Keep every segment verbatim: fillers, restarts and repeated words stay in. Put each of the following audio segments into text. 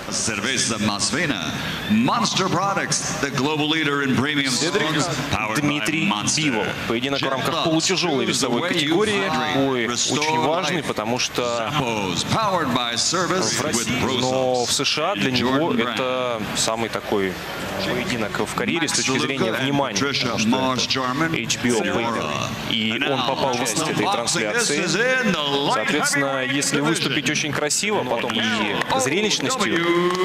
Cerveza Masvena, Monster Products, the global leader in premium songs, powered Дмитрий by Monster. Бивол. Поединок в рамках полутяжелой весовой категории. Бой очень важный, потому что в России, но в США для него это самый такой поединок в карьере с точки зрения внимания, потому что это эйч би о поединок. И он попал в часть этой трансляции. Соответственно, если выступить очень красиво, потом и зрелищностью,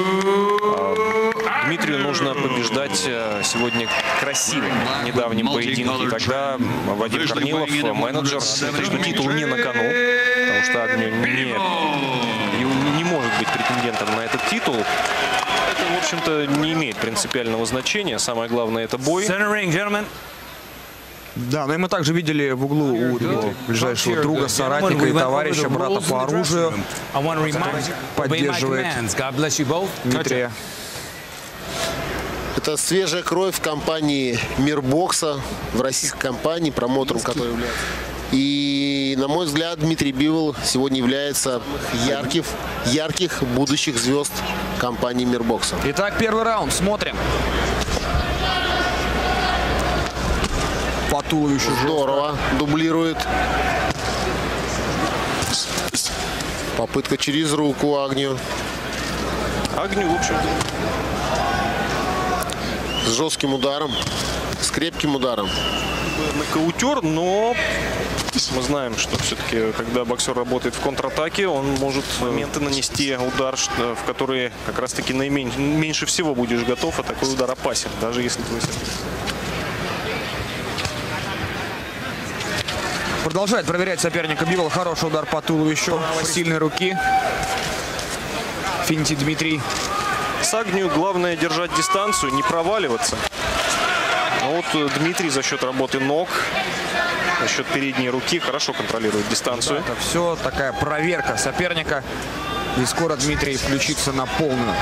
Дмитрию нужно побеждать сегодня красиво в недавнем поединке. И тогда Вадим Корнилов, менеджер, что титул не на кону, потому что Агню не, не может быть претендентом на этот титул. Это, в общем-то, не имеет принципиального значения. Самое главное — это бой. Да, но и мы также видели в углу у его ближайшего друга, соратника и товарища, брата по оружию, поддерживает Дмитрия. Это свежая кровь в компании Мирбокса, в российской компании, промоутером которой является. И, на мой взгляд, Дмитрий Бивол сегодня является ярких, ярких будущих звезд компании Мирбокса. Итак, первый раунд. Смотрим. По туловищу. Здорово. Дублирует. Попытка через руку Агню. Агню, в общем-то, с жестким ударом, с крепким ударом. Нокаутер, но мы знаем, что все-таки, когда боксер работает в контратаке, он может моменты нанести удар, в который как раз-таки наименьше, меньше всего будешь готов, а такой удар опасен, даже если твой соперник. Продолжает проверять соперника Бивол. Хороший удар по туловищу, сильной руки. Финтит Дмитрий. С Агню главное держать дистанцию, не проваливаться. Но вот Дмитрий за счет работы ног, за счет передней руки хорошо контролирует дистанцию. Да, это все такая проверка соперника. И скоро Дмитрий включится на полную.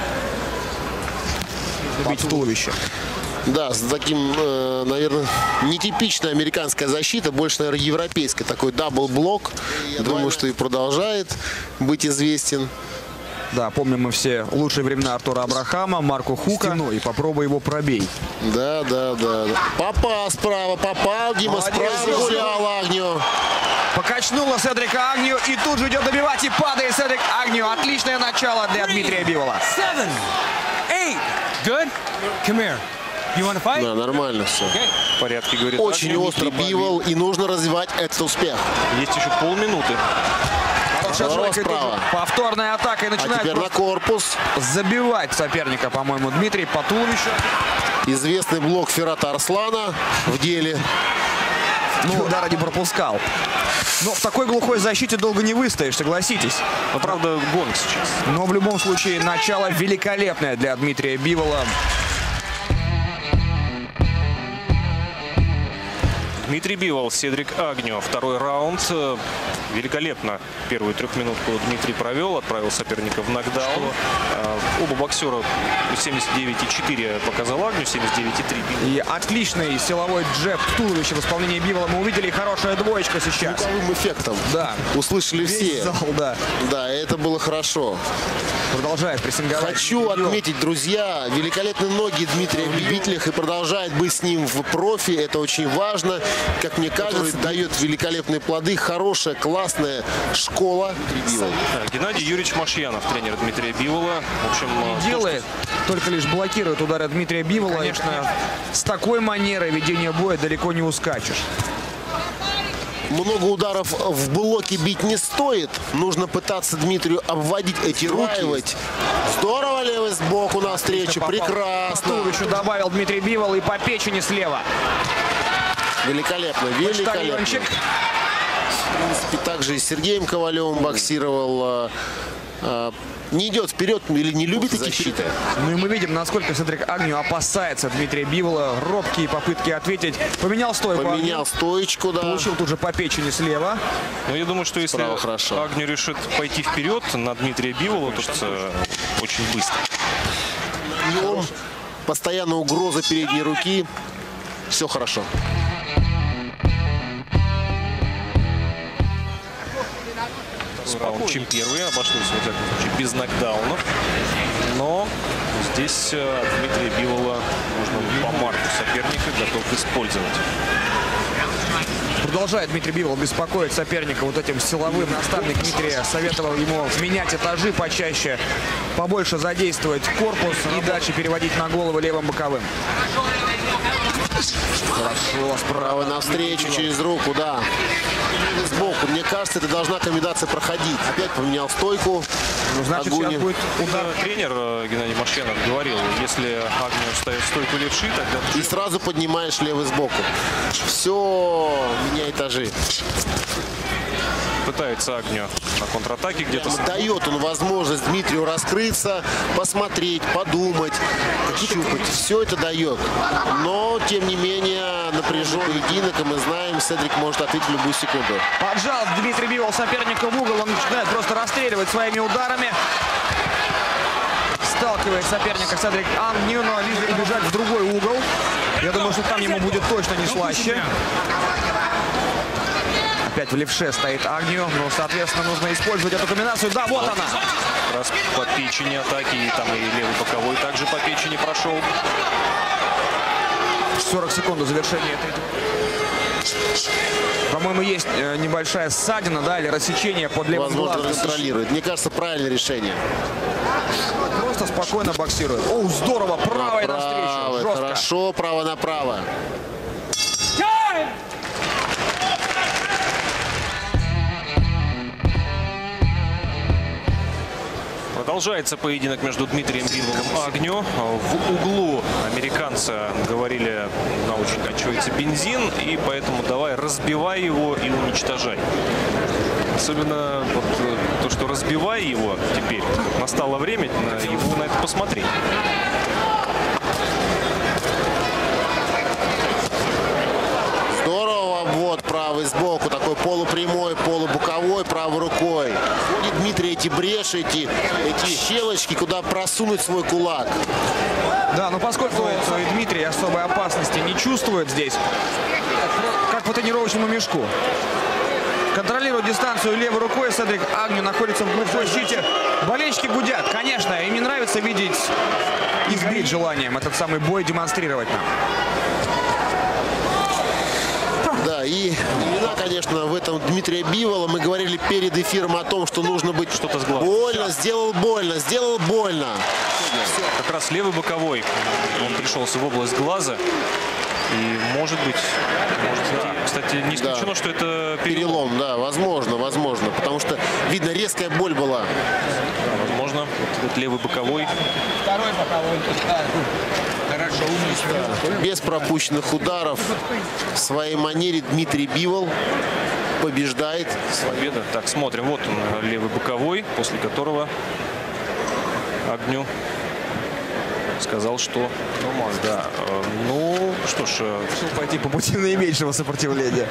Бить туловище. Да, с таким, э, наверное, нетипичная американская защита, больше, наверное, европейская. Такой дабл-блок. Думаю, что и продолжает быть известен. Да, помним мы все лучшие времена Артура Абрахама, Марко Хука. Стеной, и попробуй его пробей. Да, да, да. Попал справа, попал. Дима справа гулял Агню. Покачнула Седрика Агню, и тут же идет добивать, и падает Седрик Агню. Отличное начало для Дмитрия Бивола. Seven, eight, good. Come here. You want to fight? Да, нормально все. В порядке, говорит. Очень Агню, острый Бивол, и нужно развивать этот успех. Есть еще полминуты. Справа. Повторная атака, и начинает а теперь на корпус забивать соперника, по-моему, Дмитрий по туловищу. Известный блок Ферата Арслана в деле. Ну, удара не пропускал. Но в такой глухой защите долго не выстоишь, согласитесь. Но, правда, гонг сейчас. Но в любом случае начало великолепное для Дмитрия Бивола. Дмитрий Бивол, Седрик Агню. Второй раунд. Великолепно первую трехминутку Дмитрий провел, отправил соперника в нокдаун. Оба боксера семьдесят девять и четыре показал Агню, семьдесят девять и три. И отличный силовой джеб в туловище в исполнении Бивола. Мы увидели, хорошая двоечка сейчас. Звуковым эффектом. Да. Услышали Весь все. зал, да. Да, это было хорошо. Продолжает прессинговать. Хочу отметить, друзья, великолепные ноги Дмитрия в любителях и продолжает быть с ним в профи. Это очень важно. Как мне кажется, дает великолепные плоды. Хорошая, классная школа. Да, Геннадий Юрьевич Машьянов, тренер Дмитрия Бивола. В общем, не делает, что... только лишь блокирует удары Дмитрия Бивола. Конечно, с такой манерой ведения боя далеко не ускачешь. Много ударов в блоке бить не стоит. Нужно пытаться Дмитрию обводить эти руки. Здорово левый сбоку навстречу. Прекрасно. Еще добавил Дмитрий Бивол и по печени слева. Великолепно, великолепно. В принципе, также и с Сергеем Ковалевым боксировал. Не идет вперед или не любит защиты. Ну и мы видим, насколько Седрик Агню опасается Дмитрия Бивола. Робкие попытки ответить. Поменял стойку. Поменял стоечку, да. Получил тут же по печени слева. Ну, я думаю, что если хорошо. Агню решит пойти вперед на Дмитрия Бивола, то это очень быстро. Днем постоянно угроза передней руки. Все хорошо. раунд, чем первый. Обошлось, во всяком случае, без нокдаунов. Но здесь от Дмитрия Бивола нужно по марку соперника готов использовать. Продолжает Дмитрий Бивол беспокоить соперника вот этим силовым. Наставник Дмитрия советовал ему менять этажи почаще, побольше задействовать корпус и дальше переводить на головы левым боковым. Хорошо, справа навстречу, через руку, да. Сбоку. Мне кажется, это должна комбинация проходить. Опять поменял стойку. Ну, значит, сейчас будет удар. Тренер Геннадий Машенов говорил, если Агнию ставит стойку левши, тогда... И сразу поднимаешь левый сбоку. Все, меняй этажи. Пытается Агнию на контратаке где-то. Дает он возможность Дмитрию раскрыться, посмотреть, подумать, щупать. Все это дает. Но, тем не менее, напряженный поединок, и мы знаем, Седрик может ответить в любую секунду. Поджал Дмитрий Бивол соперника в угол. Он начинает просто расстреливать своими ударами. Сталкивает соперника Седрик Агнью, но лишь убежать в другой угол. Я думаю, что там ему будет точно не слаще. Опять в левше стоит Агнью. Ну, соответственно, нужно использовать эту комбинацию. Да, вот она. Раз по печени атаки. И там и левый боковой также по печени прошел. сорок секунд до завершения этой. По-моему, есть небольшая ссадина, да, или рассечение под левым глазом. Возможно, контролирует. Мне кажется, правильное решение. Просто спокойно боксирует. О, здорово. Правой навстречу. Жестко. Хорошо, право направо. Продолжается поединок между Дмитрием Биволом и Агнью. В углу американцы говорили, на очень кончается бензин, и поэтому давай разбивай его и уничтожай. Особенно вот то, что разбивай его теперь. Настало время его на это посмотреть. Здорово, вот правый сбоку, такой полупрямой, полубоковой, правой рукой. Входит Дмитрий эти бреши, эти, эти щелочки, куда просунуть свой кулак. Да, но поскольку и Дмитрий особой опасности не чувствует здесь, как по тренировочному мешку. Контролирует дистанцию левой рукой. Седрик Агнью находится в глухой защите. Болельщики гудят. Конечно, им не нравится видеть и сбить желанием этот самый бой демонстрировать нам. Да, и имена, конечно, в этом Дмитрия Бивола. Мы говорили перед эфиром о том, что нужно быть что-то с глазом. Больно, сделал больно, сделал больно. Как раз левый боковой. Он пришелся в область глаза. И может быть, может быть, кстати, не исключено, да. что это перелом. Перелом, да, возможно, возможно. Потому что, видно, резкая боль была. Да, возможно, вот этот левый боковой. Второй боковой. Хорошо, умница. Без пропущенных ударов в своей манере Дмитрий Бивол побеждает. Победа. Так, смотрим. Вот он, левый боковой, после которого Агню сказал, что да, ну что ж, пойти по пути наименьшего сопротивления.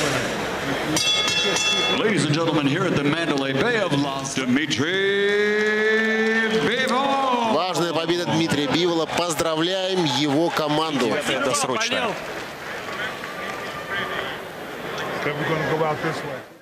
Ladies and gentlemen, here at the Mandalay Bay of Las Dmitry Bivol. Важная победа Дмитрия Бивола. Поздравляем его команду. Досрочно.